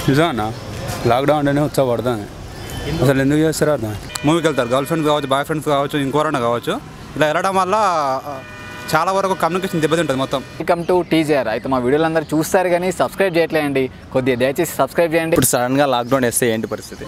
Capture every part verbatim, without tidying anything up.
నిజమన్నా lockdown అంటేనే ఉత్సాహపడతాను అసలు ఎందుకు చేస్తారో అర్థం మూవీకి వెళ్తారు గర్ల్ ఫ్రెండ్స్ కావచ్చు బాయ్ ఫ్రెండ్స్ కావచ్చు ఇంకోరైనా కావచ్చు ఇలా వెళ్ళడం వల్ల చాలా వరకు కమ్యూనికేషన్ దెబ్బతింటుంది మొత్తం. Welcome to teaser. అయితే మా వీడియోలు అందరూ చూస్తారు కానీ సబ్స్క్రైబ్ చేయట్లేదండి, కొద్దిగా దయచేసి సబ్స్క్రైబ్ చేయండి. ఇప్పుడు సడన్గా లాక్డౌన్ వేస్తే ఏంటి పరిస్థితి?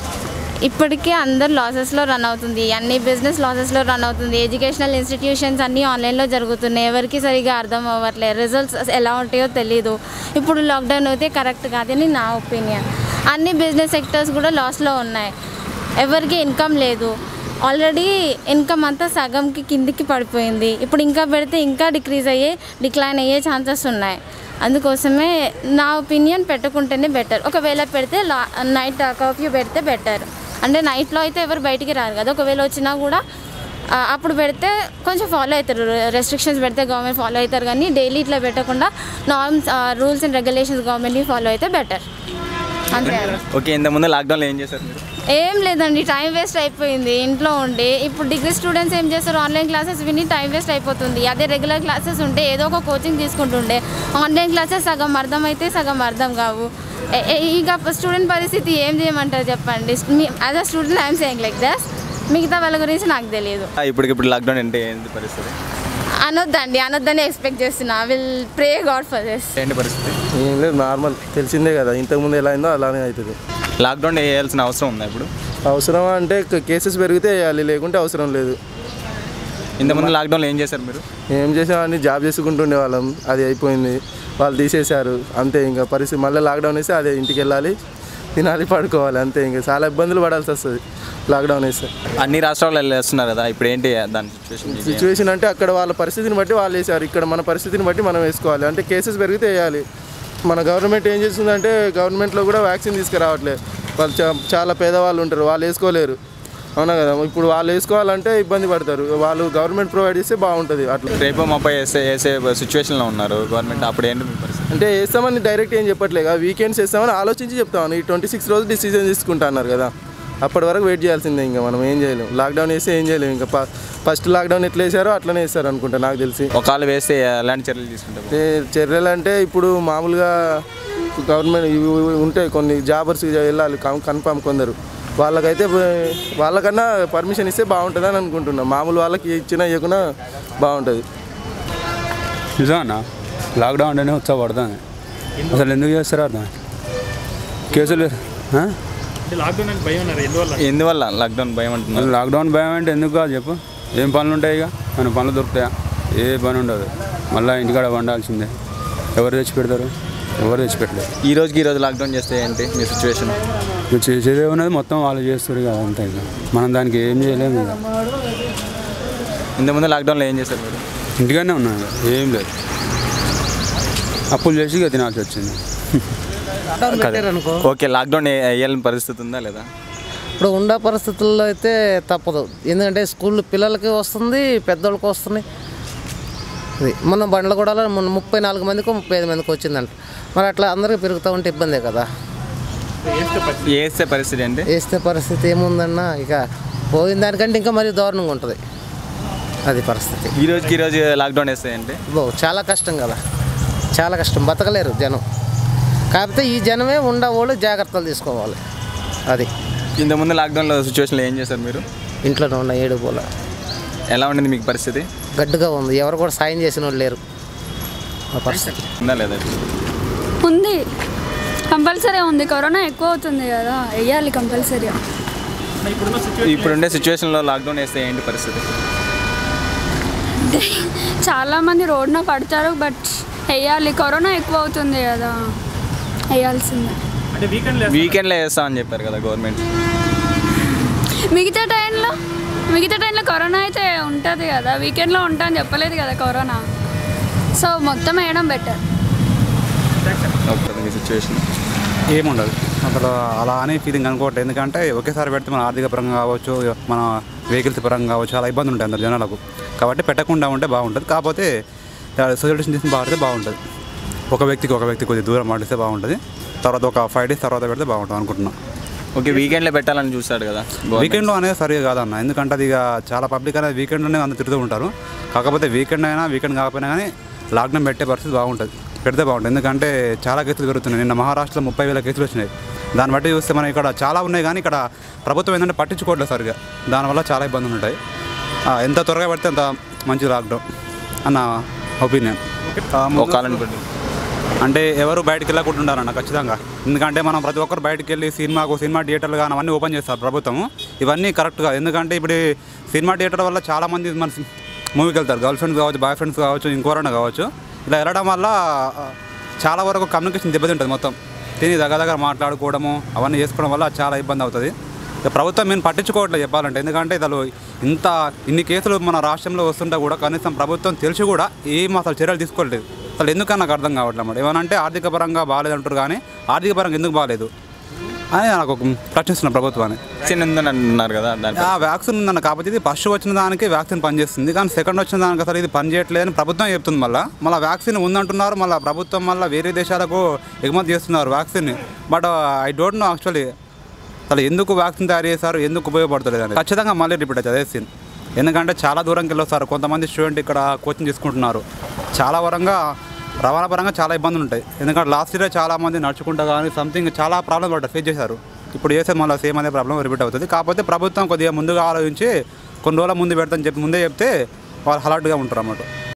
ఇప్పటికే అందరు లాసెస్లో రన్ అవుతుంది, అన్ని బిజినెస్ లాసెస్లో రన్ అవుతుంది, ఎడ్యుకేషనల్ ఇన్స్టిట్యూషన్స్ అన్నీ ఆన్లైన్లో జరుగుతున్నాయి, ఎవరికి సరిగా అర్థం అవ్వట్లేదు, రిజల్ట్స్ ఎలా ఉంటాయో తెలీదు. ఇప్పుడు లాక్డౌన్ అయితే కరెక్ట్ కాదని నా ఒపీనియన్. అన్ని బిజినెస్ సెక్టర్స్ కూడా లాస్లో ఉన్నాయి, ఎవరికి ఇన్కమ్ లేదు. ఆల్రెడీ ఇన్కమ్ అంతా సగంకి కిందికి పడిపోయింది, ఇప్పుడు ఇంకా పెడితే ఇంకా డిక్రీజ్ అయ్యే డిక్లైన్ అయ్యే ఛాన్సెస్ ఉన్నాయి. అందుకోసమే నా ఒపీనియన్ పెట్టుకుంటేనే బెటర్. ఒకవేళ పెడితే లా నైట్ కర్ఫ్యూ పెడితే బెటర్. అంటే నైట్లో అయితే ఎవరు బయటికి రారు కదా, ఒకవేళ వచ్చినా కూడా అప్పుడు పెడితే కొంచెం ఫాలో అవుతారు, రెస్ట్రిక్షన్స్ పెడితే గవర్నమెంట్ ఫాలో అవుతారు. కానీ డైలీ ఇట్లా పెట్టకుండా నార్మ్స్ రూల్స్ అండ్ రెగ్యులేషన్స్ గవర్నమెంట్ని ఫాలో అయితే బెటర్ అంతే. ఓకే, ఇంతకుముందు లాక్డౌన్లో ఏం చేశారు మీరు? ఏం లేదండి, టైం వేస్ట్ అయిపోయింది ఇంట్లో ఉండి. ఇప్పుడు డిగ్రీ స్టూడెంట్స్ ఏం చేస్తారు, ఆన్లైన్ క్లాసెస్ విని టైం వేస్ట్ అయిపోతుంది. అదే రెగ్యులర్ క్లాసెస్ ఉంటే ఏదో ఒక కోచింగ్ తీసుకుంటుండే. ఆన్లైన్ క్లాసెస్ సగం అర్థం అయితే సగం అర్థం కావు. ఇక స్టూడెంట్ పరిస్థితి ఏం చేయమంటారు చెప్పండి. As a student I'm saying like this, మిగతా వాళ్ళ గురించి నాకు తెలియదు. ఇప్పుడు ఇప్పుడు లాక్డౌన్ అంటే ఏంటి పరిస్థితి? అనొద్దండి, అనొద్దని ఎక్స్పెక్ట్ చేస్తున్నా. Will pray God for this. ఏంటి పరిస్థితి? ఏం లేదు, నార్మల్, తెలిసిందే కదా, ఇంతకుముందు ఎలా అయిందో అలానే అవుతుంది. లాక్డౌన్ వేయాల్సిన అవసరం ఉందా ఇప్పుడు? అవసరమా అంటే కేసెస్ పెరిగితే వేయాలి, లేకుంటే అవసరం లేదు. ఇంతకుముందు లాక్డౌన్లో ఏం చేశారు మీరు? ఏం చేసామని జాబ్ చేసుకుంటుండే వాళ్ళం, అది అయిపోయింది, వాళ్ళు తీసేశారు అంతే. ఇంకా పరిస్థితి మళ్ళీ లాక్డౌన్ వేస్తే అదే, ఇంటికి వెళ్ళాలి, తినాలి, పడుకోవాలి అంతే. ఇంకా చాలా ఇబ్బందులు పడాల్సి వస్తుంది లాక్డౌన్ వేస్తే. అన్ని రాష్ట్రాల్లో వేస్తున్నారు కదా, ఇప్పుడు ఏంటి దాని సిచ్యువేషన్? సిచ్యువేషన్ అంటే అక్కడ వాళ్ళ పరిస్థితిని బట్టి వాళ్ళు వేసారు, ఇక్కడ మన పరిస్థితిని బట్టి మనం వేసుకోవాలి. అంటే కేసెస్ పెరిగితే వేయాలి. మన గవర్నమెంట్ ఏం చేస్తుందంటే గవర్నమెంట్లో కూడా వ్యాక్సిన్ తీసుకురావట్లేదు. వాళ్ళు చాలా పేదవాళ్ళు ఉంటారు, వాళ్ళు వేసుకోలేరు, అవునా కదా. ఇప్పుడు వాళ్ళు వేసుకోవాలంటే ఇబ్బంది పడతారు, వాళ్ళు గవర్నమెంట్ ప్రొవైడ్ చేస్తే బాగుంటుంది. అట్లా రేపు ముప్పై వేసే వేసే సిచ్యువేషన్లో ఉన్నారు గవర్నమెంట్, అప్పుడు ఏంటి పరిస్థితి? అంటే వేస్తామని డైరెక్ట్ ఏం చెప్పట్లేదు, వీకెండ్స్ వేస్తామని ఆలోచించి చెప్తామని. ఈ ట్వంటీ సిక్స్ రోజు డిసిజన్ తీసుకుంటా అన్నారు కదా, అప్పటి వరకు వెయిట్ చేయాల్సిందే. ఇంకా మనం ఏం చేయలేము, లాక్డౌన్ వేస్తే ఏం చేయలేము. ఇంకా ఫస్ట్ లాక్డౌన్ ఎట్లా వేసారో అట్లనే వేస్తారు అనుకుంటా నాకు తెలిసి. ఒకవేళ వేస్తే ఎలాంటి చర్యలు తీసుకుంటారు? చర్యలు అంటే ఇప్పుడు మామూలుగా గవర్నమెంట్ ఉంటాయి కొన్ని జాబర్స్ వెళ్ళాలి కన్ఫామ్, కొందరు వాళ్ళకైతే వాళ్ళకన్నా పర్మిషన్ ఇస్తే బాగుంటుంది అని అనుకుంటున్నాం. మామూలు వాళ్ళకి ఇచ్చినా ఇవ్వకుండా బాగుంటుంది. నిజమన్నా లాక్డౌన్ అంటేనే ఉత్సాహపడతాను అసలు ఎందుకు చేస్తారో అర్థం కేసులు. ఎందువల్ల లాక్డౌన్ భయం అంటున్నారు? లాక్డౌన్ భయం అంటే ఎందుకు కాదు చెప్పు, ఏం పనులు ఉంటాయి? ఇక మన పనులు దొరుకుతాయా? ఏ పని ఉండదు, మళ్ళీ ఇంటికాడ వండాల్సిందే. ఎవరు తెచ్చి పెడతారు? ఎవరు తెచ్చి పెట్టలేదు. ఈ రోజుకి ఈ రోజు లాక్డౌన్ చేస్తే ఏంటి మీ సిచ్యువేషన్? ఇక చేసేదే ఉన్నది మొత్తం వాళ్ళు చేస్తారు కదా, అంతే. ఇక మనం దానికి ఏం చేయలేము. ఇక ఇంతకుముందు లాక్డౌన్లో ఏం చేస్తారు మీరు? ఇంటిగానే ఉన్నాను, ఏం లేదు, అప్పులు చేసి ఇక తినాల్సి వచ్చింది. ఓకే, లాక్డౌన్ వేయాలని పరిస్థితి ఉందా లేదా? ఇప్పుడు ఉండే పరిస్థితుల్లో అయితే తప్పదు, ఎందుకంటే స్కూల్ పిల్లలకి వస్తుంది, పెద్దోళ్ళకి వస్తుంది. ఇది మొన్న బండ్ల కూడా మొన్న ముప్పై నాలుగు మందికో ముప్పై ఐదు మందికి వచ్చిందంట. మరి అట్లా అందరికీ పెరుగుతూ ఉంటే ఇబ్బందే కదా. వేస్తే పరిస్థితి అంటే వేస్తే పరిస్థితి ఏముందన్నా, ఇక పోయిన దానికంటే ఇంకా మరీ దారుణంగా ఉంటుంది అది పరిస్థితి. ఈ రోజుకి ఈరోజు లాక్డౌన్ వేస్తే అంటే బో చాలా కష్టం కదా, చాలా కష్టం, బతకలేరు జనం. కాకపోతే ఈ జనమే ఉండవాళ్ళు జాగ్రత్తలు తీసుకోవాలి. అది ఇంతకుముందు లాక్డౌన్లో సిచ్యువేషన్లో ఏం చేశారు మీరు? ఇంట్లోనే ఉన్న ఏడు పూల. ఎలా ఉండింది మీకు పరిస్థితి? గడ్డుగా ఉంది, ఎవరు కూడా సాయం చేసిన వాళ్ళు లేరు. ఆ పరిస్థితి ఉందా లేదా? ఉంది, కంపల్సరీ ఉంది. కరోనా ఎక్కువ అవుతుంది కదా, వేయాలి కంపల్సరీగా. ఇప్పుడుండే సిచ్యువేషన్లో లాక్డౌన్ వేస్తే ఏంటి పరిస్థితి? చాలామంది రోడ్డున పడతారు, బట్ వేయాలి. కరోనా ఎక్కువ అవుతుంది కదా, వేయాల్సిందే. వీకెండ్లో వేస్తామని చెప్పారు కదా గవర్నమెంట్. మిగతా టైంలో మిగతా టైంలో కరోనా అయితే ఉంటుంది కదా, వీకెండ్లో ఉంటా అని చెప్పలేదు కదా కరోనా. సో మొత్తం వేయడం బెటర్. మీ సిచ్యువేషన్ ఏముండదు అసలు అలా అనే ఫీలింగ్ అనుకోవట్లేదు. ఎందుకంటే ఒకేసారి పెడితే మన ఆర్థిక పరంగా కావచ్చు, మన వెహికల్స్ పరంగా కావచ్చు, చాలా ఇబ్బంది ఉంటాయి అందరు జనాలకు. కాబట్టి పెట్టకుండా ఉంటే బాగుంటుంది. కాకపోతే సొల్యూషన్ తీసుకుని బాగుంటే బాగుంటుంది. ఒక వ్యక్తికి ఒక వ్యక్తి కొద్దిగా దూరం మాటిస్తే బాగుంటుంది. తర్వాత ఒక ఫైవ్ డేస్ తర్వాత పెడితే బాగుంటుంది అనుకుంటున్నాను. ఓకే, వీకెండ్లో పెట్టాలని చూస్తాడు కదా. వీకెండ్లో అనేది సరిగా కాదన్న, ఎందుకంటే అది ఇక చాలా పబ్లిక్ అనేది వీకెండ్లోనే అందరూ తిరుగుతూ ఉంటారు. కాకపోతే వీకెండ్ అయినా వీకెండ్ కాకపోయినా కానీ లాక్డౌన్ పెట్టే పరిస్థితి బాగుంటుంది. పెడితే బాగుంటుంది. ఎందుకంటే చాలా కేసులు పెరుగుతున్నాయి. నిన్న మహారాష్ట్రలో ముప్పై వేల కేసులు వచ్చినాయి. దాన్ని బట్టి చూస్తే మనం ఇక్కడ చాలా ఉన్నాయి, కానీ ఇక్కడ ప్రభుత్వం ఏంటంటే పట్టించుకోవట్లేదు సరిగా. దానివల్ల చాలా ఇబ్బందులు ఉంటాయి. ఎంత త్వరగా పెడితే అంత మంచి లాక్డౌన్ అన్న ఒపీనియన్. అంటే ఎవరు బయటకు వెళ్ళకుండా ఉండాలన్న ఖచ్చితంగా. ఎందుకంటే మనం ప్రతి ఒక్కరు బయటకు వెళ్ళి సినిమాకు సినిమా థియేటర్లు కానీ అవన్నీ ఓపెన్ చేస్తారు ప్రభుత్వం. ఇవన్నీ కరెక్ట్గా, ఎందుకంటే ఇప్పుడు సినిమా థియేటర్ వల్ల చాలామంది మన మూవీకి వెళ్తారు. గర్ల్ ఫ్రెండ్స్ కావచ్చు, బాయ్ ఫ్రెండ్స్ కావచ్చు, ఇంకోరైనా కావచ్చు. ఇలా వెళ్ళడం వల్ల చాలా వరకు కమ్యూనికేషన్ దెబ్బతింటుంది. మొత్తం తిని దగ్గర దగ్గర మాట్లాడుకోవడము అవన్నీ చేసుకోవడం వల్ల చాలా ఇబ్బంది అవుతుంది. ప్రభుత్వం మేము పట్టించుకోవట్లేదు చెప్పాలంటే. ఎందుకంటే అసలు ఇంత ఇన్ని కేసులు మన రాష్ట్రంలో వస్తుంటే కూడా కనీసం ప్రభుత్వం తెలిసి కూడా ఏం అసలు చర్యలు తీసుకోవట్లేదు. అసలు ఎందుకని నాకు అర్థం కావట్లేదు అన్నమాట. ఏమనంటే ఆర్థిక పరంగా బాగాలేదు అంటారు, కానీ ఆర్థిక పరంగా ఎందుకు బాగాలేదు అని నాకు ఒక ప్రశ్నిస్తున్న ప్రభుత్వాన్ని. వ్యాక్సిన్ ఉందని అంటున్నారు కదా, వ్యాక్సిన్ ఉందన్న. కాకపోతే ఇది ఫస్ట్ వచ్చిన దానికి వ్యాక్సిన్ పనిచేస్తుంది, కానీ సెకండ్ వచ్చిన దానికి అసలు ఇది పనిచేయట్లేదని ప్రభుత్వం చెప్తుంది. మళ్ళీ మళ్ళీ వ్యాక్సిన్ ఉందంటున్నారు, మళ్ళీ ప్రభుత్వం మళ్ళీ వేరే దేశాలకు ఎగుమతి చేస్తున్నారు వ్యాక్సిన్ని. But I don't know actually అసలు ఎందుకు వ్యాక్సిన్ తయారు చేశారు, ఎందుకు ఉపయోగపడుతుంది అని. ఖచ్చితంగా మళ్ళీ రిపీట్ అవుతుంది అదే సీన్. ఎందుకంటే చాలా దూరంకి వెళ్ళొస్తారు. కొంతమంది స్టూడెంట్ ఇక్కడ కోచింగ్ తీసుకుంటున్నారు. చాలా వరంగా రవాణా పరంగా చాలా ఇబ్బందులు ఉంటాయి. ఎందుకంటే లాస్ట్ ఇయర్ చాలామంది నడుచుకుంటా కానీ సంథింగ్ చాలా ప్రాబ్లమ్ పడ్డారు, ఫేస్ చేశారు. ఇప్పుడు చేసే మళ్ళీ సేమ్ అదే ప్రాబ్లం రిపీట్ అవుతుంది. కాకపోతే ప్రభుత్వం కొద్దిగా ముందుగా ఆలోచించి కొన్ని రోజుల ముందు పెడతాని చెప్పి ముందే చెప్తే వాళ్ళు అలర్ట్గా ఉంటారు అన్నమాట.